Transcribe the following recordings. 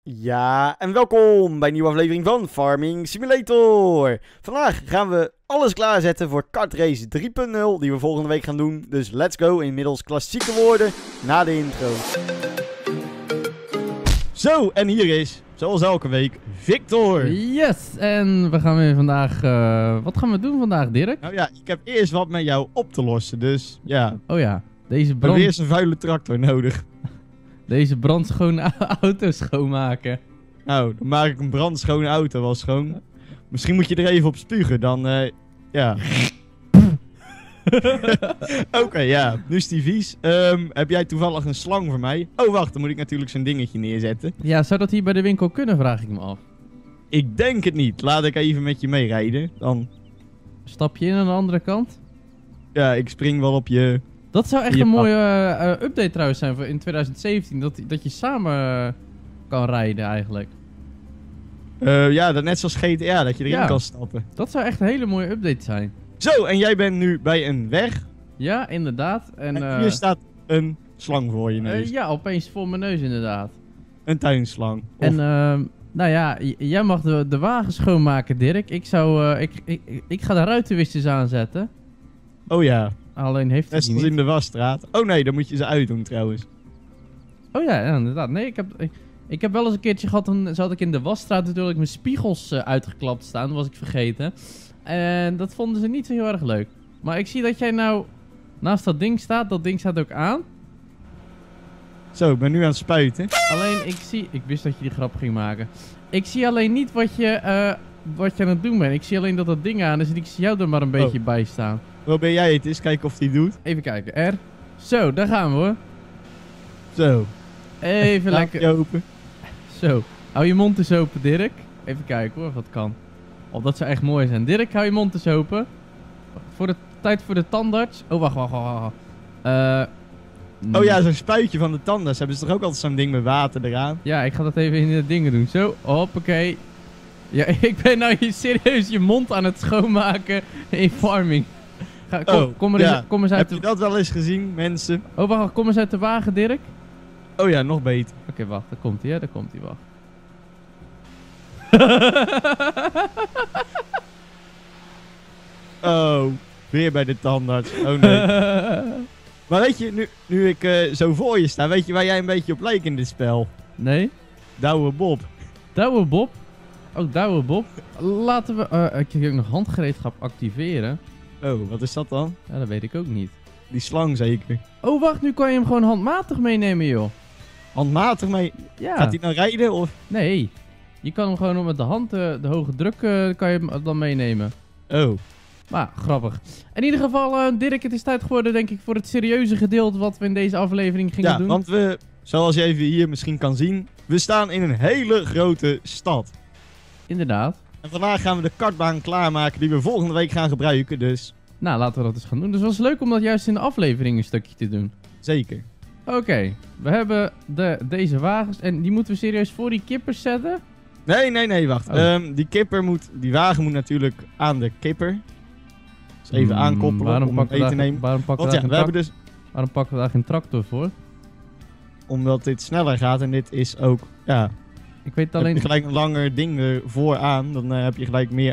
Ja, en welkom bij een nieuwe aflevering van Farming Simulator. Vandaag gaan we alles klaarzetten voor kartrace 3.0 die we volgende week gaan doen. Dus let's go, inmiddels klassieke woorden na de intro. Zo, en hier is, zoals elke week, Victor. Yes, en we gaan weer vandaag... wat gaan we doen vandaag, Dirk? Nou ja, ik heb eerst wat met jou op te lossen, dus ja. Oh ja, deze We hebben brand... eerst een vuile tractor nodig. Deze brandschone auto schoonmaken. Nou, dan maak ik een brandschone auto wel schoon. Misschien moet je er even op spugen, dan ja. Oké, ja, nu is die vies. Heb jij toevallig een slang voor mij? Oh, wacht, dan moet ik natuurlijk zo'n dingetje neerzetten. Ja, zou dat hier bij de winkel kunnen, vraag ik me af. Ik denk het niet. Laat ik even met je meerijden. Dan, Stap je in aan de andere kant? ja, ik spring wel op je... Dat zou echt Je een mooie update trouwens zijn voor in 2017. Dat je samen kan rijden eigenlijk. Ja, dat net zoals GTA, dat je erin Ja. kan stappen. Dat zou echt een hele mooie update zijn. Zo, en jij bent nu bij een weg. Ja, inderdaad. En hier staat een slang voor je neus. ja, opeens voor mijn neus inderdaad. Een tuinslang. Of- En nou ja, jij mag de wagen schoonmaken, Dirk. Ik ga de ruitenwissers aanzetten. Oh ja, Alleen heeft hij net die zoals niet. in de wasstraat. Oh nee, dan moet je ze uitdoen trouwens. Oh ja, inderdaad. Nee, ik heb wel eens een keertje gehad, dan zat ik in de wasstraat natuurlijk mijn spiegels uitgeklapt staan. Dat was ik vergeten. En dat vonden ze niet zo heel erg leuk. Maar ik zie dat jij nou naast dat ding staat. Dat ding staat ook aan. Zo, ik ben nu aan het spuiten. Alleen ik wist dat je die grap ging maken. Ik zie alleen niet wat je aan het doen bent. Ik zie alleen dat dat ding aan is en ik zie jou er maar een beetje bij staan. Probeer jij het eens, kijken of die doet. Even kijken, R. Zo, daar gaan we hoor. Zo, Even raampje lekker. open. Zo, hou je mond eens open, Dirk. Even kijken hoor, of dat kan. Oh, dat zou echt mooi zijn. Dirk, hou je mond eens open. Tijd voor de tandarts. Oh, wacht. Oh ja, zo'n spuitje van de tandarts. Hebben ze toch ook altijd zo'n ding met water eraan? Ja, ik ga dat even in de dingen doen. Zo, hoppakee. Ja, ik ben nou hier serieus je mond aan het schoonmaken in farming. Kom eens uit Heb de... je dat wel eens gezien, mensen? Oh, wacht, kom eens uit de wagen, Dirk. Oh ja, nog beter. Oké, wacht, daar komt hij, hè. Daar komt hij, wacht. Oh, weer bij de tandarts. Oh nee. Maar weet je, nu ik zo voor je sta, weet je waar jij een beetje op lijkt in dit spel? Nee? Douwe Bob. Douwe Bob. Oh, Douwe Bob. Laten we... ik heb ook nog handgereedschap activeren. Oh, wat is dat dan? Ja, dat weet ik ook niet. Die slang zeker. Oh, wacht, nu kan je hem gewoon handmatig meenemen, joh. Handmatig mee. Ja. Gaat hij dan rijden of? Nee. Je kan hem gewoon met de hand, de hoge druk, kan je hem dan meenemen. Oh. Maar, grappig. In ieder geval, Dirk, het is tijd geworden, denk ik, voor het serieuze gedeelte wat we in deze aflevering gingen Ja, doen. want we, zoals je even hier misschien kan zien, we staan in een hele grote stad. Inderdaad. En vandaag gaan we de kartbaan klaarmaken die we volgende week gaan gebruiken, dus Nou, laten we dat eens gaan doen. Dus het was leuk om dat juist in de aflevering een stukje te doen. zeker. Oké, we hebben deze wagens en die moeten we serieus voor die kippers zetten. Nee, wacht. Oh. Die wagen moet natuurlijk aan de kipper. Dus even aankoppelen om hem mee te nemen. Waarom pakken Want ja, we hebben dus, we daar geen tractor voor? omdat dit sneller gaat en dit is ook, ja, Ik weet heb alleen... je gelijk een langer ding ervoor aan, dan heb je gelijk meer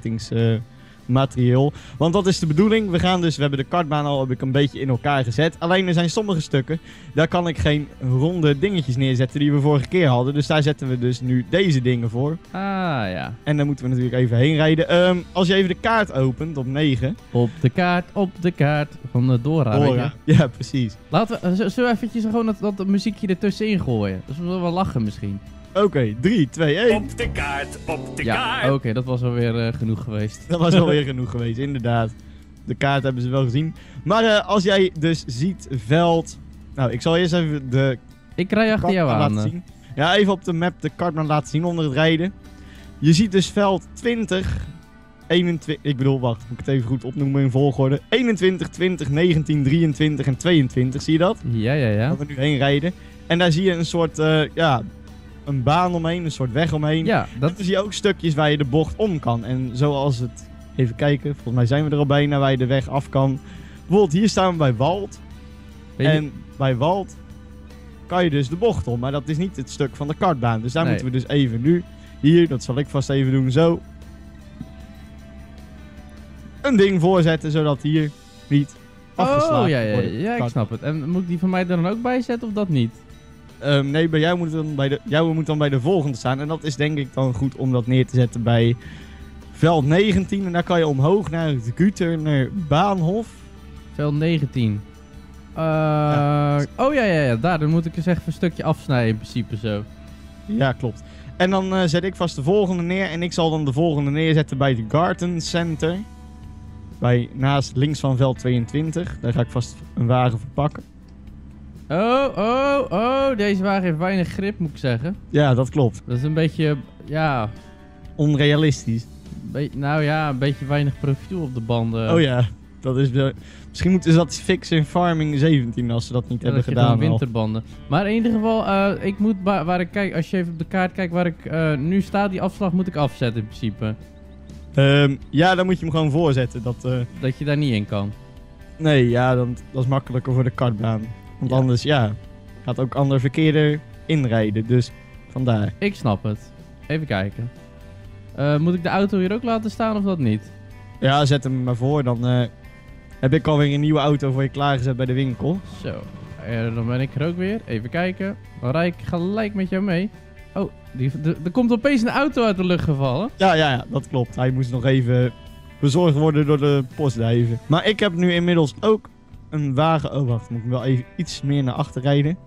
afzettingsmateriaal. Want dat is de bedoeling. We hebben de kartbaan al heb ik een beetje in elkaar gezet. Alleen er zijn sommige stukken, daar kan ik geen ronde dingetjes neerzetten die we vorige keer hadden. Dus daar zetten we dus nu deze dingen voor. Ah, ja. En daar moeten we natuurlijk even heen rijden. Als je even de kaart opent op 9. Op de kaart van de Dora. weet je? Dora. Ja, precies. Laten we, zullen we eventjes gewoon dat muziekje ertussenin gooien? Dat is wel lachen misschien. Oké, 3, 2, 1. Op de kaart, op de Ja, kaart. oké, dat was alweer genoeg geweest. Dat was alweer genoeg geweest, inderdaad. De kaart hebben ze wel gezien. Maar als jij dus ziet veld... Nou, ik zal eerst even de Ik rij achter jou kartbaan aan. laten zien. Ja, even op de map de kartbaan laten zien onder het rijden. Je ziet dus veld 20, 21... Ik bedoel, wacht, moet ik het even goed opnoemen in volgorde. 21, 20, 19, 23 en 22, zie je dat? Ja. Dat we nu heen rijden. En daar zie je een soort, een baan omheen, een soort weg omheen. Ja, En dat... dan zie je ook stukjes waar je de bocht om kan. En zoals het... Even kijken, volgens mij zijn we er al bijna waar je de weg af kan. Bijvoorbeeld hier staan we bij Wald. Weet je- En bij Wald kan je dus de bocht om. Maar dat is niet het stuk van de kartbaan. Dus daar Nee. moeten we dus even nu, hier, dat zal ik vast even doen, zo. Een ding voorzetten, zodat hier niet afgeslagen Oh, ja, wordt. ja, ik snap het. En moet ik die van mij er dan ook bij zetten of dat niet? Nee, bij jou moet dan bij de volgende staan. En dat is denk ik dan goed om dat neer te zetten bij veld 19. En daar kan je omhoog naar het Guterner Baanhof. Veld 19. Oh ja, daar. Dan moet ik eens even een stukje afsnijden in principe zo. Ja, klopt. En dan zet ik vast de volgende neer. En ik zal dan de volgende neerzetten bij het Garten Center. Naast links van veld 22. Daar ga ik vast een wagen verpakken. Oh, deze wagen heeft weinig grip, moet ik zeggen. Ja, dat klopt. Dat is een beetje, ja... Onrealistisch. een beetje weinig profiel op de banden. Oh ja, dat is wel... Misschien moeten ze dat fixen in Farming 17 als ze dat niet hebben dat je gedaan gewoon al. winterbanden. Maar in ieder geval, ik moet waar ik kijk, als je even op de kaart kijkt waar ik nu sta, die afslag moet ik afzetten in principe. Ja, dan moet je hem gewoon voorzetten. Dat je daar niet in kan. Nee, ja, dat is makkelijker voor de kartbaan. Want Ja. anders, gaat ook ander verkeer inrijden. Dus vandaar. Ik snap het. Even kijken. Moet ik de auto hier ook laten staan of dat niet? Ja, zet hem maar voor. Dan heb ik alweer een nieuwe auto voor je klaargezet bij de winkel. Zo, dan ben ik er ook weer. Even kijken. Dan rijd ik gelijk met jou mee. Oh, er komt opeens een auto uit de lucht gevallen. Ja, dat klopt. Hij moest nog even bezorgd worden door de postduiven. Maar ik heb nu inmiddels ook een wagen... Oh, wacht. Moet ik wel even iets meer naar achter rijden.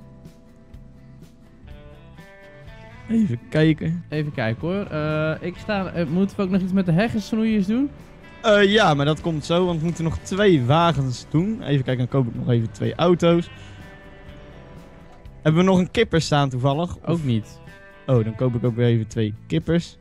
Even kijken. Even kijken hoor. Moeten we ook nog iets met de heggensnoeiers doen? Ja, maar dat komt zo, want we moeten nog 2 wagens doen. Even kijken, dan koop ik nog even 2 auto's. Hebben we nog een kipper staan toevallig? Ook niet. Oh, dan koop ik ook weer even 2 kippers.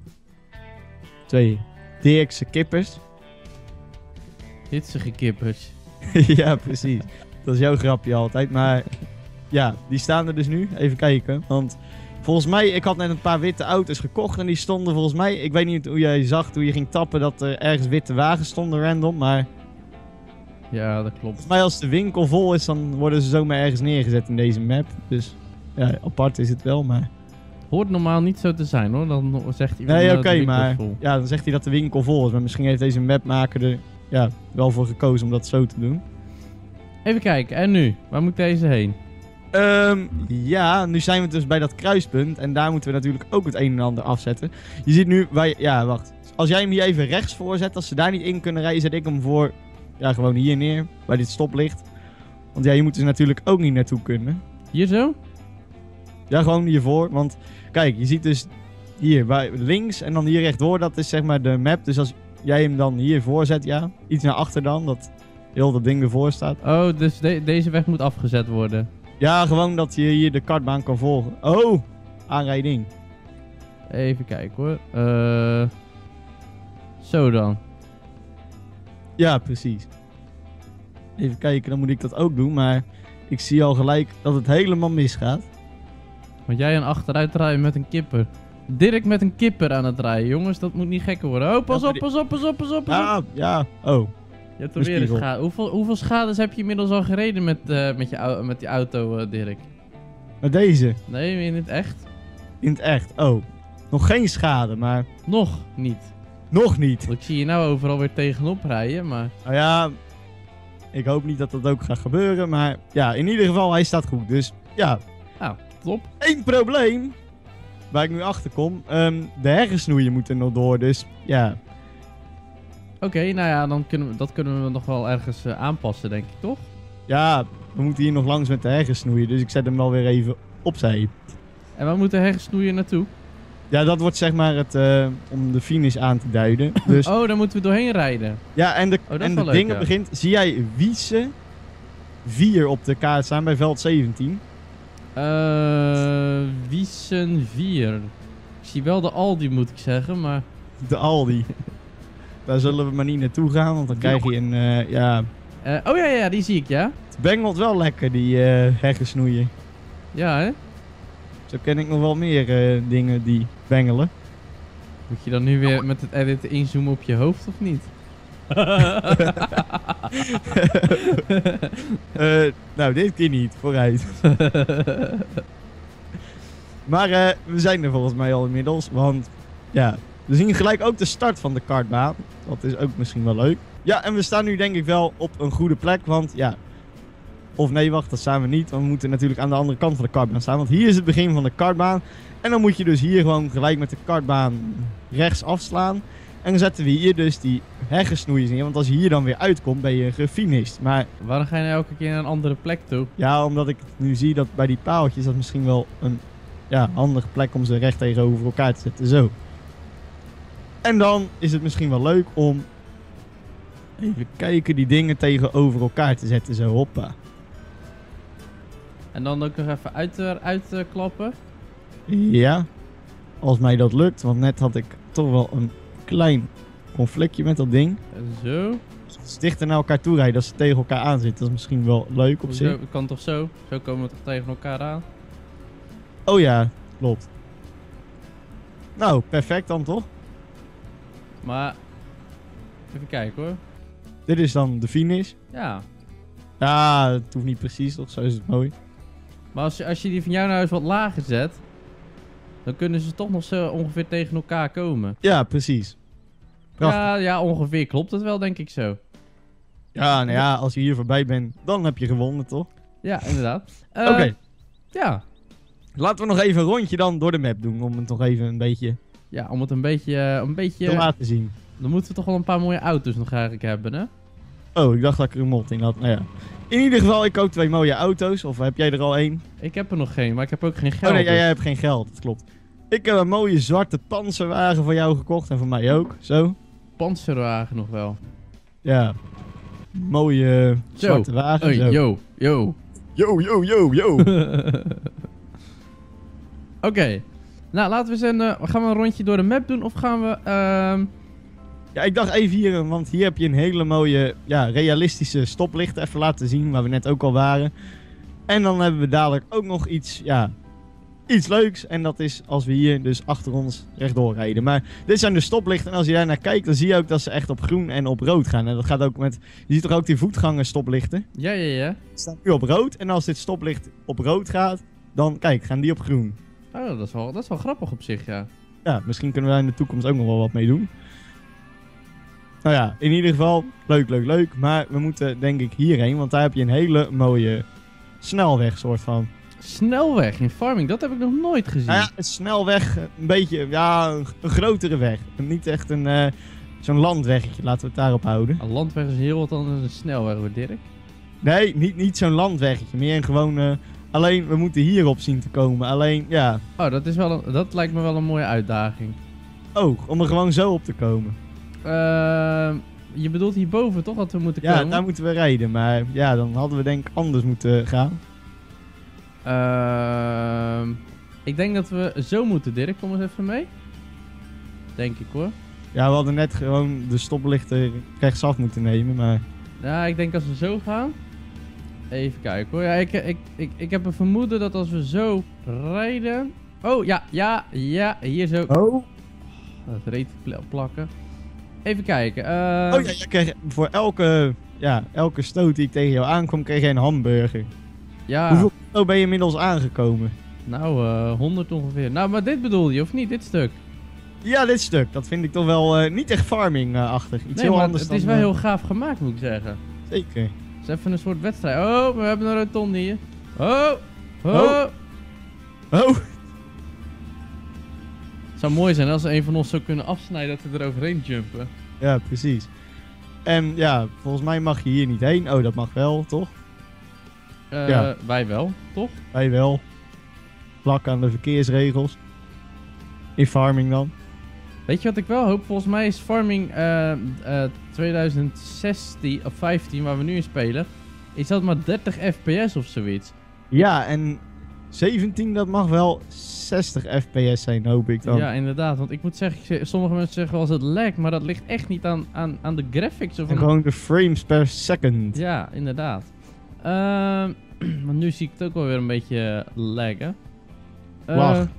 2 Dirkse kippers. Hitsige kippers. Ja, precies. Dat is jouw grapje altijd. Maar ja, die staan er dus nu. Even kijken, want... Volgens mij, ik had net een paar witte auto's gekocht en die stonden volgens mij... Ik weet niet hoe jij zag toen je ging tappen dat er ergens witte wagens stonden random, maar... Ja, dat klopt. Volgens mij als de winkel vol is, dan worden ze zomaar ergens neergezet in deze map. Dus ja, apart is het wel, maar... Hoort normaal niet zo te zijn hoor, dan zegt iemand Nee, de oké, winkel is maar... vol. Ja, dan zegt hij dat de winkel vol is. Maar misschien heeft deze mapmaker er wel voor gekozen om dat zo te doen. Even kijken, en nu? Waar moet deze heen? Ja, nu zijn we dus bij dat kruispunt. En daar moeten we natuurlijk ook het een en ander afzetten. Je ziet nu, ja, wacht. Als jij hem hier even rechts voorzet, als ze daar niet in kunnen rijden, zet ik hem voor, ja, gewoon hier neer, bij dit stoplicht. Want ja, hier moeten ze natuurlijk ook niet naartoe kunnen. Hier zo? Ja, gewoon hiervoor. Want kijk, je ziet dus hier bij links en dan hier rechtdoor, dat is zeg maar de map. Dus als jij hem dan hier voorzet, ja, iets naar achter dan, dat heel dat ding ervoor staat. Oh, dus deze weg moet afgezet worden. Ja, gewoon dat je hier de kartbaan kan volgen. Oh, aanrijding. Even kijken hoor. Zo dan. Ja, precies. Even kijken, dan moet ik dat ook doen. Maar ik zie al gelijk dat het helemaal misgaat. Want jij aan achteruit rijden met een kipper. Dirk met een kipper aan het rijden, jongens. Dat moet niet gekker worden. Oh, pas Ja, op, maar pas op, pas op, pas op. Ja. Oh. Je hebt de er weer een spiegel. schade. Hoeveel schades heb je inmiddels al gereden met die auto, Dirk? Maar deze, Nee, in het echt? in het echt. Oh. Nog geen schade, maar Nog niet. nog niet. Want ik zie je nou overal weer tegenop rijden, maar... Nou ja, ik hoop niet dat dat ook gaat gebeuren. Maar ja, in ieder geval, hij staat goed. Dus ja, Nou, top. één probleem waar ik nu achter kom. De heggensnoeien moeten nog door, dus ja. Oké, nou ja, dan kunnen we nog wel ergens aanpassen, denk ik, toch? Ja, we moeten hier nog langs met de heggensnoeien. Dus ik zet hem wel weer even opzij. En waar moet de heggensnoeier naartoe? Ja, dat wordt zeg maar het, om de finish aan te duiden. Dus Oh, daar moeten we doorheen rijden. ja, en de, dat is en wel de leuk, dingen ja. begint. Zie jij Wiese 4 op de kaart staan bij veld 17? Wiesen 4. Ik zie wel de Aldi, moet ik zeggen, maar... De Aldi. Daar zullen we maar niet naartoe gaan, want dan krijg je een, ja... oh ja, die zie ik, ja. Het bengelt wel lekker, die heggensnoeien. Ja, hè? Zo ken ik nog wel meer dingen die bengelen. Moet je dan nu weer met het editen inzoomen op je hoofd, of niet? Nou, dit keer niet. Vooruit. Maar we zijn er volgens mij al inmiddels. Want ja, we zien gelijk ook de start van de kartbaan. Dat is ook misschien wel leuk. Ja, en we staan nu denk ik wel op een goede plek. Want ja, of nee, wacht, dat staan we niet. Want we moeten natuurlijk aan de andere kant van de kartbaan staan. Want hier is het begin van de kartbaan. En dan moet je dus hier gewoon gelijk met de kartbaan rechts afslaan. En dan zetten we hier dus die heggensnoeiers neer. Want als je hier dan weer uitkomt, ben je gefinished. Maar Waarom ga je nou elke keer naar een andere plek toe? ja, omdat ik nu zie dat bij die paaltjes, dat misschien wel een handige plek om ze recht tegenover elkaar te zetten. Zo. En dan is het misschien wel leuk om even kijken, die dingen tegenover elkaar te zetten. Zo, hoppa. En dan ook nog even uitklappen. Ja, als mij dat lukt. Want net had ik toch wel een klein conflictje met dat ding. Zo. Als ze dichter naar elkaar toe rijden, als ze tegen elkaar aan zitten, dat is misschien wel leuk op zich. Zo, kan toch zo? Zo komen we toch tegen elkaar aan? Oh ja, klopt. Nou, perfect dan toch? Maar, even kijken hoor. Dit is dan de finish. Ja. Ja, het hoeft niet precies, toch? Zo is het mooi. Maar als je die van jou nou eens wat lager zet, dan kunnen ze toch nog zo ongeveer tegen elkaar komen. Ja, precies. Prachtig. Ja, ongeveer klopt het wel, denk ik zo. Ja, nou ja, als je hier voorbij bent, dan heb je gewonnen, toch? Ja, inderdaad. Oké. Ja. Laten we nog even een rondje dan door de map doen, om het nog even een beetje Ja, om het een beetje te laten zien. Dan moeten we toch wel een paar mooie auto's nog eigenlijk hebben, hè? Oh, ik dacht dat ik er een mod in had. Nou ja. In ieder geval, ik koop 2 mooie auto's. Of heb jij er al 1? Ik heb er nog geen, maar ik heb ook geen geld. Oh nee, dus- jij hebt geen geld, dat klopt. Ik heb een mooie zwarte panzerwagen voor jou gekocht en voor mij ook. Zo. Panzerwagen nog wel. Ja. Mooie Zo. zwarte wagen. Hey, Zo. yo, yo. Yo, yo, yo, yo. Oké. Nou, laten we eens gaan we een rondje door de map doen of gaan we... Ja, ik dacht even hier, want hier heb je een hele mooie, realistische stoplichten even laten zien, waar we net ook al waren. En dan hebben we dadelijk ook nog iets leuks. En dat is als we hier dus achter ons rechtdoor rijden. Maar dit zijn de stoplichten en als je daar naar kijkt, dan zie je ook dat ze echt op groen en op rood gaan. En dat gaat ook met, je ziet toch ook die voetgangerstoplichten? Ja. Die staan nu op rood en als dit stoplicht op rood gaat, dan kijk, gaan die op groen. Oh, dat is wel grappig op zich, ja. Ja, misschien kunnen we daar in de toekomst ook nog wel wat mee doen. Nou ja, in ieder geval, leuk. Maar we moeten denk ik hierheen, want daar heb je een hele mooie snelweg soort van. Snelweg in Farming, dat heb ik nog nooit gezien. Nou ja, een snelweg, een beetje, een grotere weg. Niet echt zo'n landweggetje, laten we het daarop houden. Een landweg is heel wat anders dan een snelweg, hoor, Dirk. Nee, niet zo'n landweggetje, meer een gewoon, alleen we moeten hierop zien te komen. Alleen, ja, Oh, dat lijkt me wel een mooie uitdaging. om er gewoon zo op te komen. Je bedoelt hierboven toch, dat we moeten Ja, komen? daar moeten we rijden, maar ja, dan hadden we denk ik anders moeten gaan. Ik denk dat we zo moeten, Dirk. Kom eens even mee. Denk ik, hoor. Ja, we hadden net gewoon de stoplichten rechtsaf moeten nemen, maar... Ja, ik denk als we zo gaan... Even kijken, hoor. Ja, ik heb een vermoeden dat als we zo rijden... Oh, ja, hier zo... Oh? Dat reet plakken. Even kijken. Je kreeg voor elke stoot die ik tegen jou aankom, kreeg je een hamburger. Ja, Hoeveel kilo ben je inmiddels aangekomen? nou, 100 ongeveer. Nou, maar dit bedoel je, of niet? Dit stuk. Ja, dit stuk. Dat vind ik toch wel niet echt farming-achtig. Iets Nee, heel maar anders het dan... is wel heel gaaf gemaakt, moet ik zeggen. Zeker. Het is even een soort wedstrijd. Oh, we hebben een rotonde hier. Oh. Oh. Oh! Het zou mooi zijn als een van ons zou kunnen afsnijden dat we er overheen jumpen. Ja, precies. En ja, volgens mij mag je hier niet heen. Oh, dat mag wel, toch? Ja. Wij wel, toch? Wij wel. Plak aan de verkeersregels. In farming dan. Weet je wat ik wel hoop? Volgens mij is Farming 2016 of 15, waar we nu in spelen, is dat maar 30 fps of zoiets. Ja, en 17, dat mag wel 60 fps zijn, hoop ik dan. Ja, inderdaad. Want ik moet zeggen, sommige mensen zeggen wel eens het lag, maar dat ligt echt niet aan de graphics. Of En gewoon de frames per second. Ja, inderdaad. Maar nu zie ik het ook wel weer een beetje laggen. Wacht.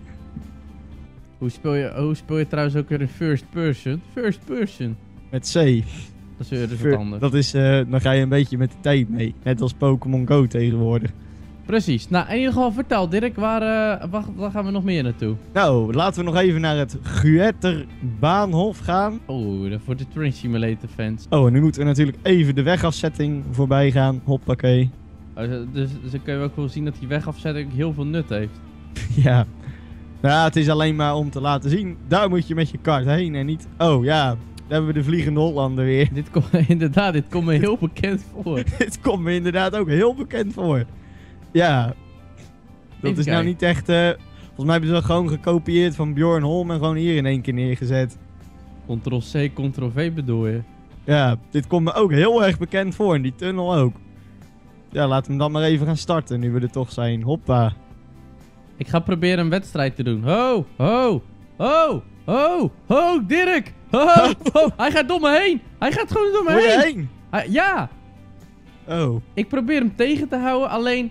Hoe speel je trouwens ook weer in first person? First person. Met C. Dat is weer dus wat anders. Dat is, dan ga je een beetje met de tijd mee. Net als Pokémon Go tegenwoordig. Precies. Nou, in ieder geval, vertel Dirk, waar gaan we nog meer naartoe? Nou, laten we nog even naar het Guetter Bahnhof gaan. Oh, voor de Train Simulator fans. Oh, en nu moeten we natuurlijk even de wegafzetting voorbij gaan. Hoppakee. Dus dan kun je ook wel zien dat die wegafzetting heel veel nut heeft. Ja. Nou, het is alleen maar om te laten zien. Daar moet je met je kart heen en niet... Oh ja, daar hebben we de Vliegende Hollander weer. Dit komt me heel bekend voor. Dit komt me inderdaad ook heel bekend voor. Ja. Dat is nou niet echt... volgens mij hebben ze dat gewoon gekopieerd van Bjorn Holm en gewoon hier in één keer neergezet. Ctrl-C, Ctrl-V bedoel je? Ja, dit komt me ook heel erg bekend voor en die tunnel ook. Ja, laten we hem dan maar even gaan starten, nu we er toch zijn. Hoppa. Ik ga proberen een wedstrijd te doen. Ho, ho, ho, ho, ho, Dirk! Ho, ho, ho. Hij gaat door me heen! Hij gaat gewoon door me Waar je heen! heen? Ja! Oh. Ik probeer hem tegen te houden, alleen...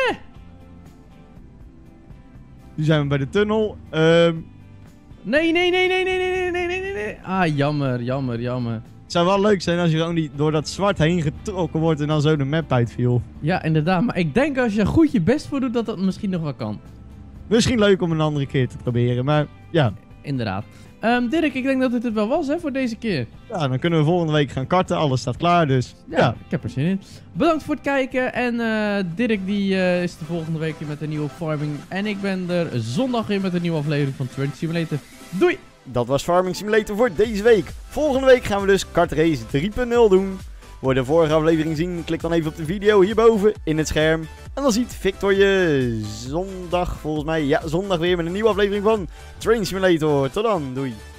Nu zijn we bij de tunnel. Nee. Ah, jammer. Het zou wel leuk zijn als je gewoon door dat zwart heen getrokken wordt en dan zo de map uitviel. Ja, inderdaad. Maar ik denk als je goed je best voor doet, dat dat misschien nog wel kan. Misschien leuk om een andere keer te proberen, maar ja. Inderdaad. Dirk, ik denk dat het wel was hè, voor deze keer. Ja, dan kunnen we volgende week gaan karten. Alles staat klaar, dus ja. Ik heb er zin in. Bedankt voor het kijken. En Dirk die is de volgende week weer met een nieuwe Farming. En ik ben er zondag weer met een nieuwe aflevering van Train Simulator. Doei! Dat was Farming Simulator voor deze week. Volgende week gaan we dus Kartrace 3.0 doen. Voor de vorige aflevering zien, klik dan even op de video hierboven in het scherm. En dan ziet Victor je zondag, volgens mij, ja, zondag weer met een nieuwe aflevering van Train Simulator. Tot dan, doei!